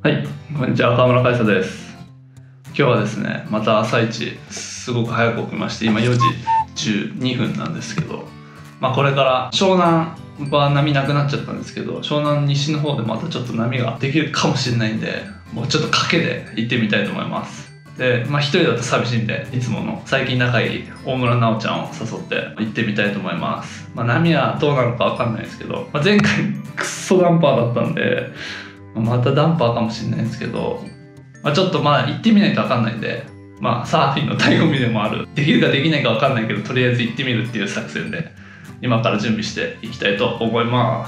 はい、こんにちは、川村海沙です。今日はですね、また朝一すごく早く起きまして、今4時12分なんですけど、これから湘南は波なくなっちゃったんですけど、湘南西の方でまたちょっと波ができるかもしれないんで、もうちょっと賭けで行ってみたいと思います。で、一人だと寂しいんで、いつもの最近仲いい大村奈緒ちゃんを誘って行ってみたいと思います。波はどうなるかわかんないですけど、前回クッソダンパーだったんで、またダンパーかもしれないんですけど、ちょっと行ってみないと分かんないんで、サーフィンの醍醐味でもある、できるかできないか分かんないけど、とりあえず行ってみるっていう作戦で今から準備していきたいと思います。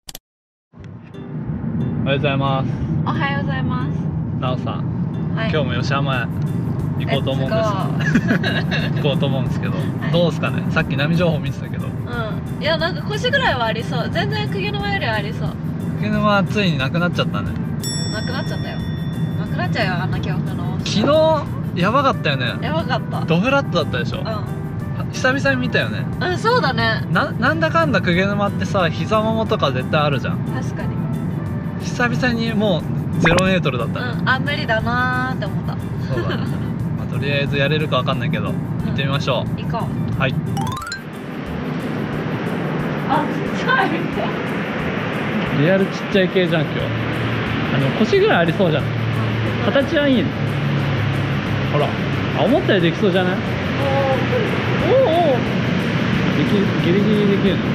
おはようございます。 おはようございます。 なおさん、 はい、 今日も吉浜へ行こうと思うんです行こうと思うんですけど、どうですかね。さっき波情報見てたけど、 いや、なんか腰ぐらいはありそう。全然釘沼よりはありそう。 釘沼はついになくなっちゃったね。 なくなっちゃったよ。なくなっちゃうよ、あんな恐怖の。 昨日やばかったよね。 やばかった。 ドフラットだったでしょ。久々に見たよね。 そうだね。 なんだかんだ釘沼ってさ、膝ももとか絶対あるじゃん。 確かに久々にもう0メートルだったね。 無理だなーって思った。 そうだね。とりあえずやれるかわかんないけど、行ってみましょう。 行こう。 はい。 あ、ちっちゃい。 リアルちっちゃい系じゃん今日。腰ぐらいありそうじゃん。形はいいね。ほら、思ったよりできそうじゃない？おお、ギリギリできる。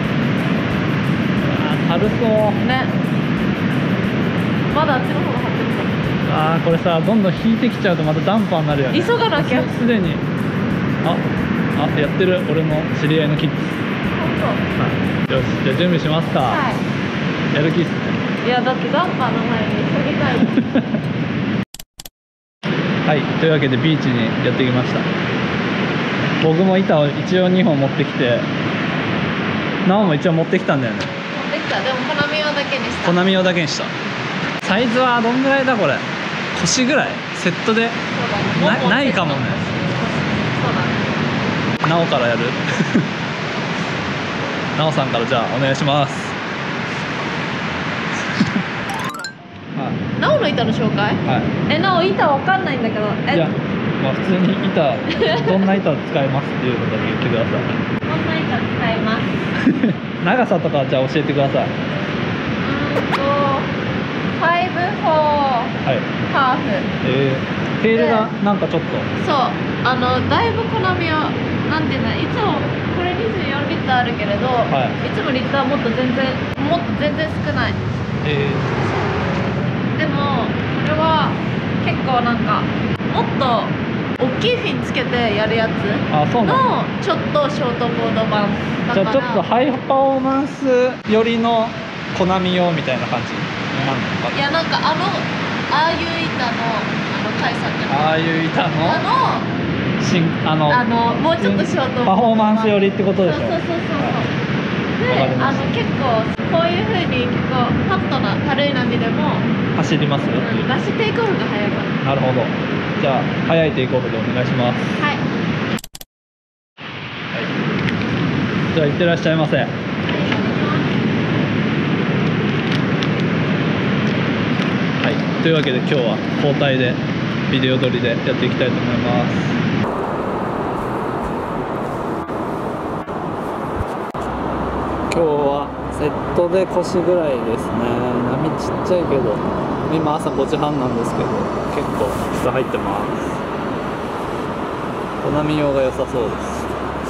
軽そうね。まだあっちの方が張ってるか。 これさ、どんどん引いてきちゃうとまたダンパーになるよね。 急がなきゃ。 すでにやってる。俺の知り合いのキッズ。よし、じゃあ準備しますか。 はい。 やる気っすね。 いや、だってダンパーの前に急ぎたい。 はい、というわけでビーチにやってきました。僕も板を一応2本持ってきて、なおも一応持ってきたんだよね。 持ってきた。でもコナミ用だけにした。 コナミ用だけにした。サイズはどんぐらいだこれ。腰ぐらいセットで。 そうだね。 ないかもね。 そうだね。 なおからやる。なおさんからじゃあお願いします。 なおの板の紹介？ はい。 なお板わかんないんだけど。 いや、普通に板、どんな板を使いますっていうのだけ言ってください。 どんな板使います。 長さとかじゃあ教えてください。 5、4、 はい。 ハーフ。 テールがなんかちょっと。 そう、だいぶコナミは、なんていうんだ、いつもこれ24リッターあるけれど、いつもリッターもっと全然少ない。でもこれは結構なんかもっと大きいフィンつけてやるやつのちょっとショートボード版だから、 じゃあちょっとハイパフォーマンス寄りのコナミ用みたいな感じなのかな。 いや、なんかああいう板のカイさんじゃない、 ああいう板のもうちょっとショートパフォーマンス寄りってことでしょ。 そうで、結構こういう風に結構パッとな軽い波でも走りますよっていう。 ラッシュテイクオフが早いから。 なるほど。じゃあ速いテイクオフでお願いします。 はい、 じゃあ行ってらっしゃいませ。はい、というわけで今日は交代でビデオ撮りでやっていきたいと思います。今日はセットで腰ぐらいですね。波ちっちゃいけど、今朝5時半なんですけど結構人入ってます。コナミ用が良さそうです。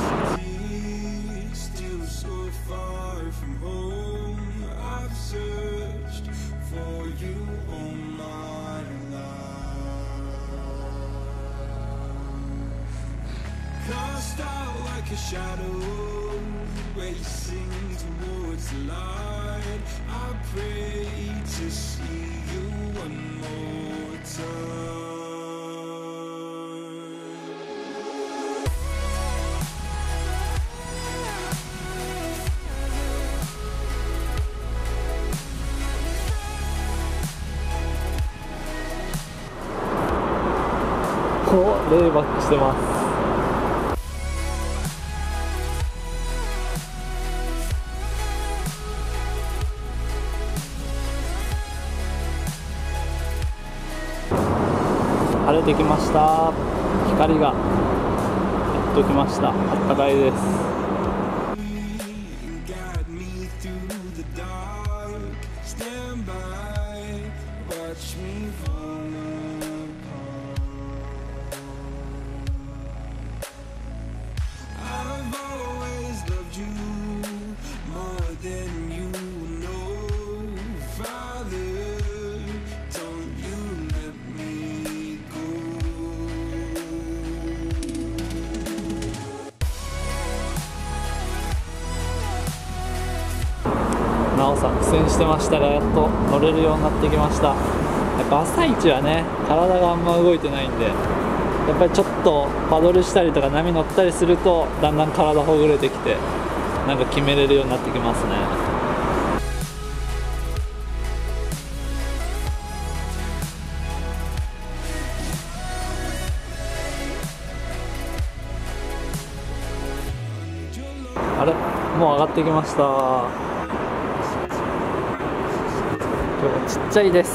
レイバックしてます。 晴れてきました。光がやっときました。あったかいです。なおさん苦戦してましたが、やっと乗れるようになってきました。やっぱ朝一はね、体があんま動いてないんで、やっぱりちょっとパドルしたりとか波乗ったりするとだんだん体ほぐれてきて、なんか決めれるようになってきますね。あれ、もう上がってきました。今日はちっちゃいです。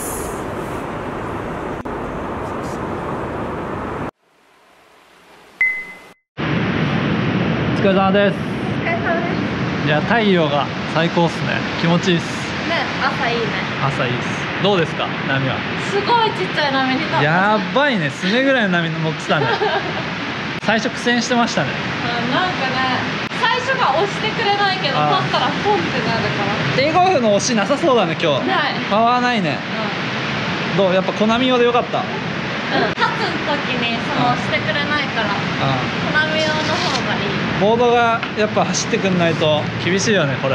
お疲れ様です。 お疲れ様です。 いや、太陽が最高っすね。気持ちいいっすね。朝いいね。 朝いいっす。どうですか、波は。 すごいちっちゃい波に立った。 やばいね、すねぐらいの波乗ってたね。最初苦戦してましたね。 なんかね、最初が押してくれないけど、取ったらポンってなるから。 テイクオフの押しなさそうだね、今日。 ない。 パワーないね。どう、やっぱコナミ用でよかった。 立つ時にその押してくれないから、コナミ用の方がいい。 ボードがやっぱ走ってくんないと厳しいよね、これ。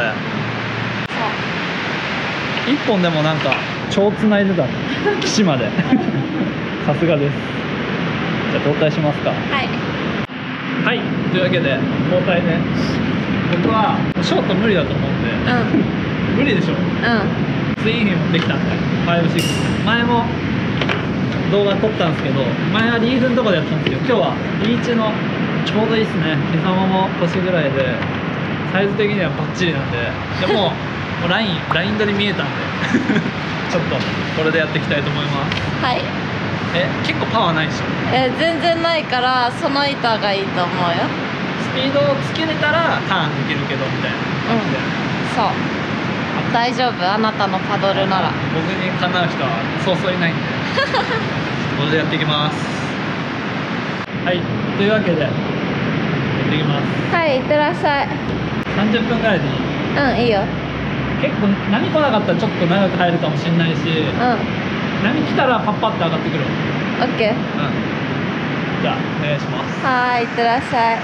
そう1本でもなんか超つないでたね、岸まで。さすがです。じゃあ交代しますか。はいはい、というわけで交代ね。僕はショート無理だと思うんで、無理でしょ。ツインフィン持ってきたんで、5、6。前も動画撮ったんですけど、前はリーフのとこでやったんですけど、今日はリーチのちょうどいいっすね。膝もも腰ぐらいで、サイズ的にはバッチリなんで、でもうライン取り見えたんでちょっとこれでやっていきたいと思います。 はい。 結構パワーないでしょ。 全然ないから、その板がいいと思うよ。 スピードをつけれたらターンできるけどみたいな。 そう、大丈夫、あなたのパドルなら。 僕にかなう人はそうそういないんでこれでやっていきます。はい、というわけでやっていきます。 はい、いってらっしゃい。 30分ぐらいでいい？ いいよ。 結構波来なかったらちょっと長く入るかもしれないし、波来たらパッパって上がってくる。 オッケー。 じゃあお願いします。 はい、いってらっしゃい。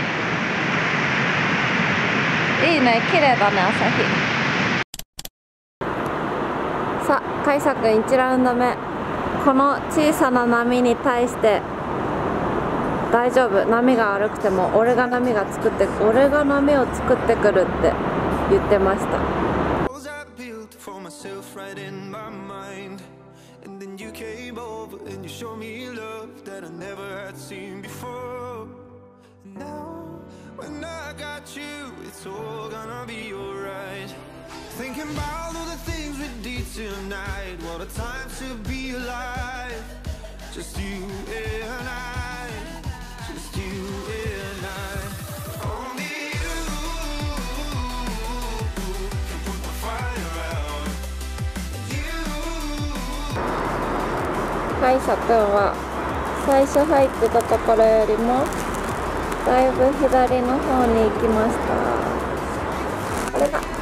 いいね、綺麗だね、朝日。さあ、カイサ君1ラウンド目。この小さな波に対して大丈夫、波が悪くても俺が波を作ってくるって言ってました。Thinking about all the things we did tonight. What a time to be alive. Just you and I. Just you and I. Only you can put the fire out. You. カイサ君は最初入ってたところよりもだいぶ左の方に行きました。これだ。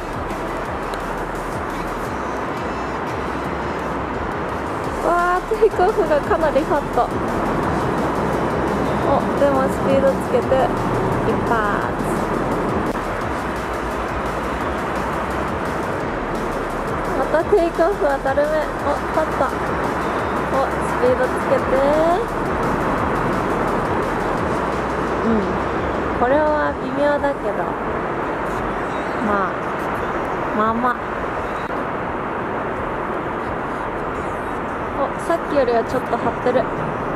テイクオフがかなりファット。でもスピードつけて一発。またテイクオフ当たる目。立った。スピードつけて、これは微妙だけど、まあまあ。さっきよりはちょっと張ってる。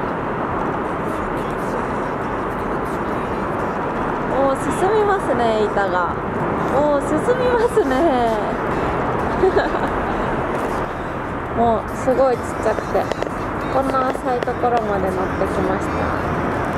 進みますね、板が。進みますね。もうすごいちっちゃくてこんな浅いところまで乗ってきました。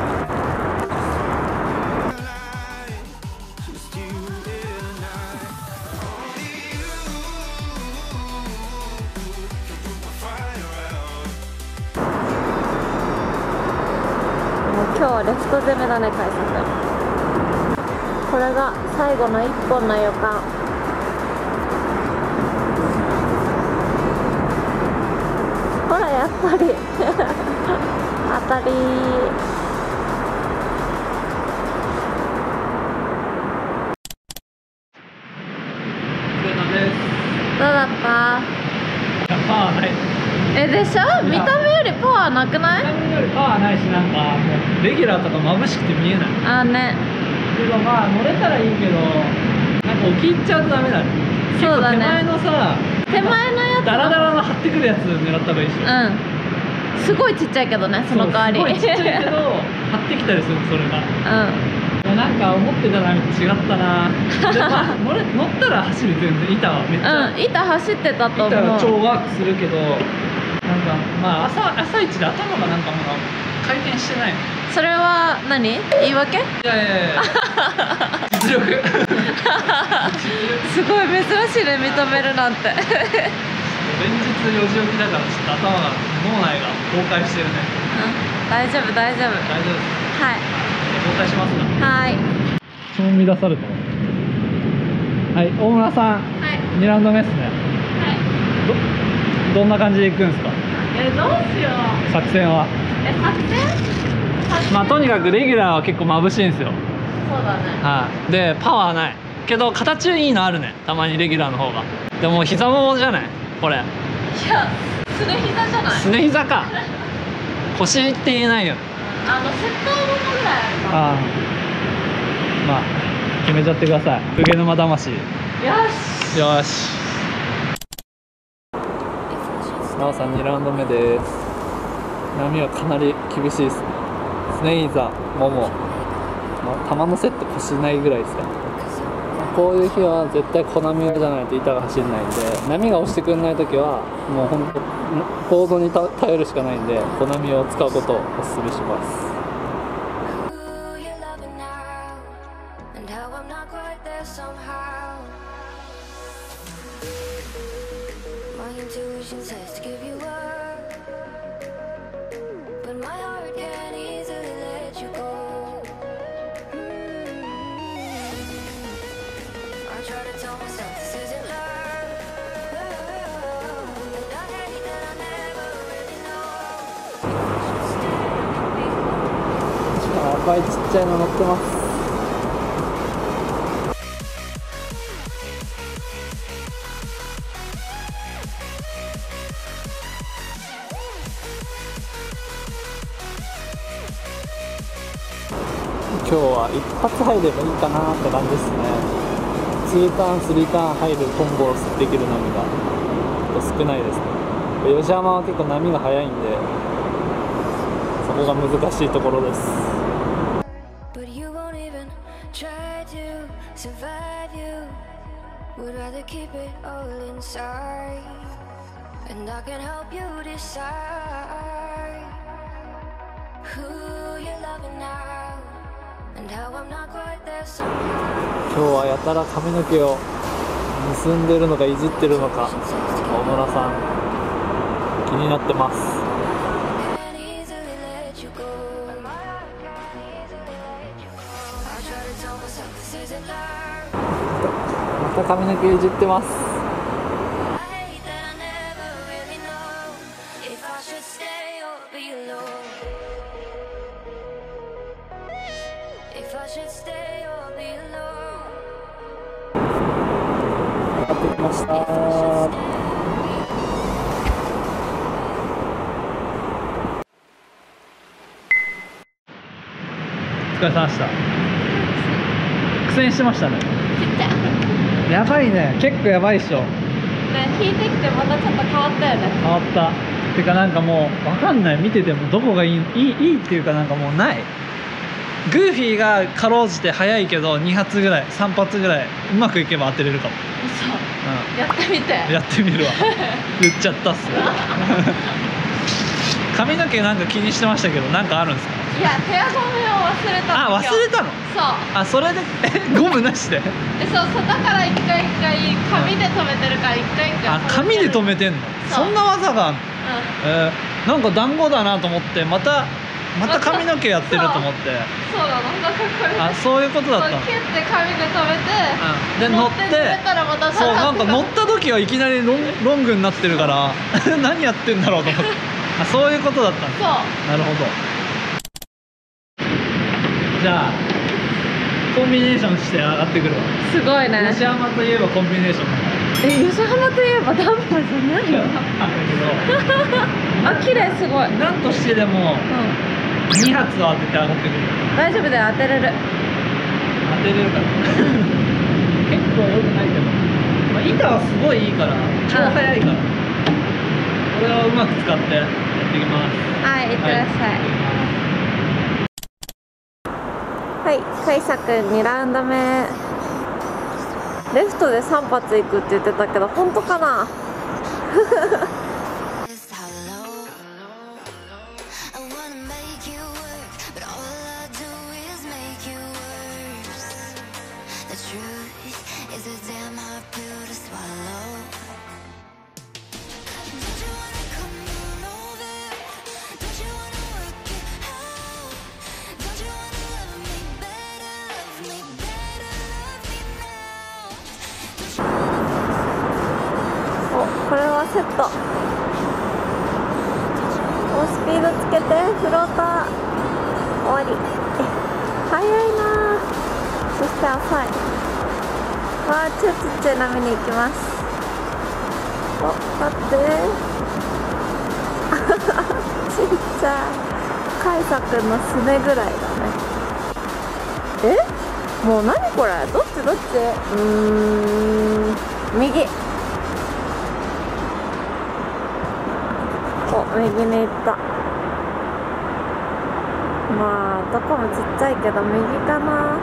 今日はレフト攻めだね、海さん。これが最後の一本の予感。ほら、やっぱり当たり。どうだった？ パワーない。 でしょ？見た目よりパワーなくない？ 見た目よりパワーないし、なんかもうレギュラーとか眩しくて見えない。 あーね。 けどまあ乗れたらいいけど、なんか沖行っちゃうとダメだね。 そうだね。 手前のさ、 手前のやつダラダラの張ってくるやつ狙った方がいいでしょ。 うん。すごいちっちゃいけどね、その代わり。 すごいちっちゃいけど張ってきたりする、それが。 うん。 なんか思ってたのと違ったな。でまあ乗ったら走る、全然板はめっちゃ。 うん、板走ってたと思う。 板は超ワークするけど、なんかまあ朝一で頭がなんかもう回転してないの。 それは何？言い訳？ いや実力すごい珍しいね、認めるなんて。 連日4時起きだからちょっと頭が、脳内が崩壊してるね。 うん、大丈夫大丈夫。 大丈夫です。 はい。 崩壊しますか？ はい。 超乱された。はい、大村さん、 はい。 2ラウンド目ですね。 はい。 どんな感じでいくんですか？ どうしよう。 作戦は。 作戦？ まあとにかくレギュラーは結構眩しいんですよ。 そうだね。 はい。でパワーないけど形いいのあるね、たまにレギュラーの方が。でも膝ももじゃないこれ。いや、すね膝じゃない。 すね膝か。腰って言えないよね。 セットももぐらいあるか。 ああ、まあ決めちゃってください。鵠沼魂。よし。 よし。なおさん2ラウンド目です。波はかなり厳しいですね。スネイザー、もも、球のセット腰ないぐらいですかね。こういう日は絶対小波じゃないと板が走れないんで、波が押してくれない時はもう本当ボードに頼るしかないんで、小波を使うことをお勧めします。赤いちっちゃいの乗ってます。今日は一発入ればいいかなって感じですね。2ターン3ターン入るコンボをできる波が少ないですね。吉山は結構波が速いんで、そこが難しいところです。今日はやたら髪の毛を結んでるのかいじってるのか、大村さん気になってます。また髪の毛いじってます。やってきました。お疲れ様でした。苦戦してましたね。やばいね、結構やばいっしょ。 ね、引いてきてまたちょっと変わったよね。 変わった。てかなんかもう分かんない、見ててもどこがいいっていうか、なんかもうない。グーフィーがかろうじて速いけど2発ぐらい3発ぐらいうまくいけば当てれるかも。 嘘、 うん、 やってみて。 やってみるわ。言っちゃったっす。 髪の毛なんか気にしてましたけど、なんかあるんですか？ いや、ヘアゴムを忘れたの。 あ、忘れたの？ そうあ、それでゴムなしで？ そうだから一回一回紙で留めてるから一回一回あ、紙で留めてんの？ そうそんな技があるの？ うなんか団子だなと思ってまた髪の毛やってると思って。 ん、そうなの。なんかこれあ、そういうことだったの。 キュッて紙で留めて、 で乗って止めたらまたそう、なんか乗っった時はいきなりロングになってるから何やってんだろうと思ってあ、そういうことだったんだ。 そうなるほど。じゃあコンビネーションして上がってくるわ。 すごいね。 吉浜といえばコンビネーションだから吉浜といえばダンボじゃないよ。あ、綺麗、すごい。 なんとしてでも2発を当てて上がってくる。 大丈夫だよ、当てれる。 当てれるかな結構良くないけど、まあ、板はすごいいいから超速いから、これをうまく使ってやっていきます。 はい、いってらっしゃい。はい、カイサくん2ラウンド目。レフトで3発行くって言ってたけど、本当かな？これはセット。もうスピードつけて、フローター終わり。速いな。そして浅い。わあ、超ちっちゃい波に行きます。お、待ってちっちゃい。カイサくんのすねぐらいだね。もう何これ、どっち右。右に行った。まあどこもちっちゃいけど右かな。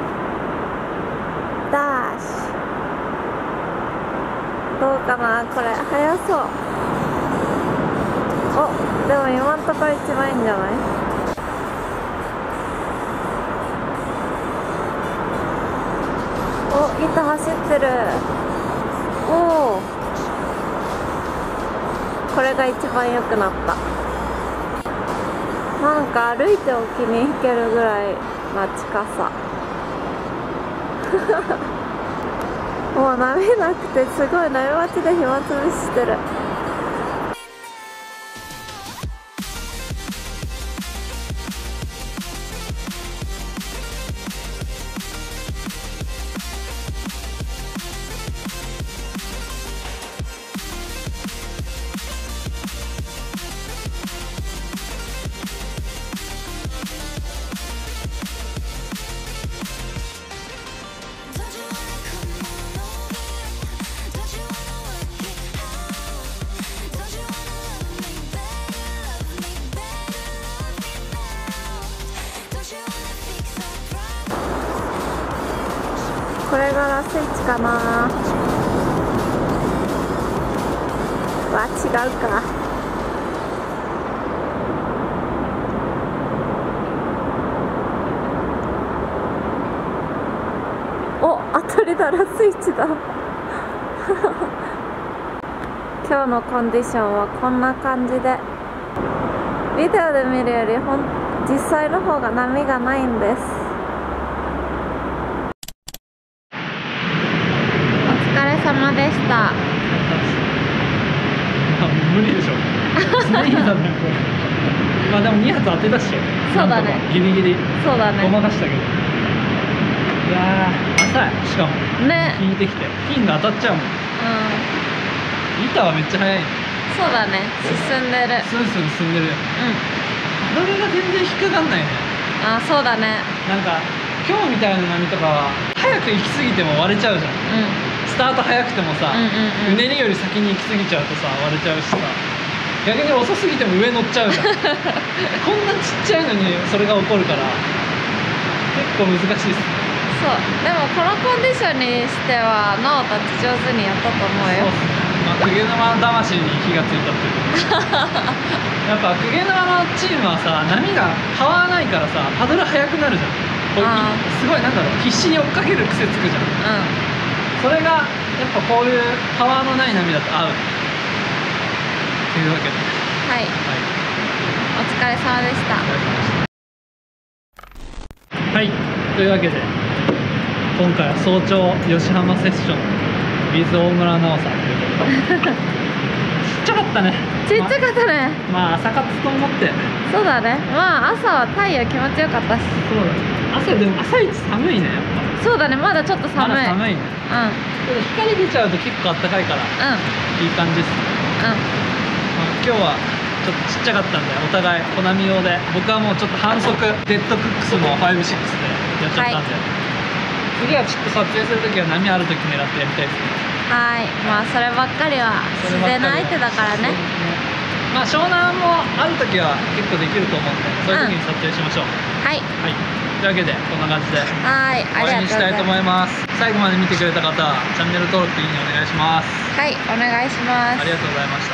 ダッシュどうかな、これ速そう。お、でも今んところ一番いいんじゃない？お、板走ってる。おお、これが一番良くなった。なんか歩いて沖に行けるぐらいな近さもう波なくてすごい波待ちで暇つぶししてる。これがラス1かな。わ、違うか。お、当たりだ、ラス1だ今日のコンディションはこんな感じで、ビデオで見るより実際の方が波がないんです。お疲れ様でした。 無理でしょまあでも2発当てたっしょ。 そうだね、 ギリギリそうだね、 ごまかしたけど、いやー浅い。しかもね、 引いてきてピンが当たっちゃうもん。板はめっちゃ速い。 そうだね、進んでる。 スンスン進んでる。どれが全然引っかかんないね。 あ、そうだね。 なんか今日みたいな波とかは早く行き過ぎても割れちゃうじゃん。スタート早くてもさ、うねりより先に行き過ぎちゃうとさ割れちゃうしさ、逆に遅すぎても上乗っちゃうじゃんこんなちっちゃいのにそれが起こるから結構難しいっすね。 そう、でもこのコンディションにしてはなおたち上手にやったと思うよ。 そうっすね。 公家沼魂に火がついたっていうやっぱ公家沼のチームはさ、波がパワーないからさ、パドル速くなるじゃん。こうあすごいなんだろう、必死に追っかける癖つくじゃん。それがやっぱこういうパワーのない波だと合うというわけで、 はい、お疲れ様でした。 はい、というわけで今回は早朝吉浜セッション with 大村奈緒さんということでちっちゃかったね。 ちっちゃかったね。 まあ朝活と思って。 そうだね。まあ朝は太陽気持ちよかったし。 そうだね。でも朝一寒いね、やっぱ。 そうだね、まだちょっと寒い。 まだ寒いね。けど光出ちゃうと結構あったかいからいい感じですね。まあ、今日はちょっとちっちゃかったんで、お互いコナミ用で、僕はもうちょっと反則デッドクックスの56でやっちゃったんで、次はちょっと撮影するときは波あるとき狙ってやりたいですね。 はい、まあそればっかりは自然の相手だからね。 まあ湘南もあるときは結構できると思うんで、そういうときに撮影しましょう。 はい。 はい。というわけでこんな感じではい、 終わりにしたいと思います。最後まで見てくれた方、チャンネル登録といいねお願いします。 はい、お願いします。 ありがとうございました。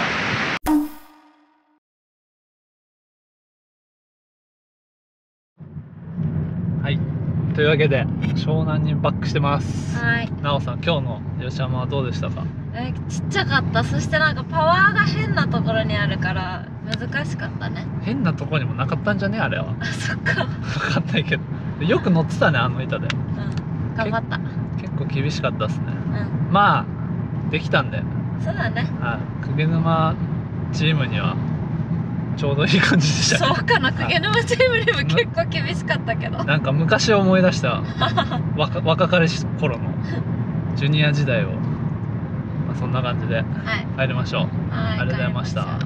はい、というわけで湘南にバックしてます。 はい。 奈緒さん、今日の吉浜はどうでしたか？ ちっちゃかった。そしてなんかパワーが変なところにあるから難しかったね。 変なところにもなかったんじゃねあれは。 あ、そっか。 分かんないけど、よく乗ってたね、あの板で。 頑張った。 結構厳しかったですね。 うん。 まあできたんで。 そうだね。 はい、公家沼チームにはちょうどいい感じでしたね。 そうかな、公家沼チームにも結構厳しかったけど。 なんか昔を思い出した若かりし頃のジュニア時代を、まあ、そんな感じで帰りましょう。 はい、 ありがとうございました。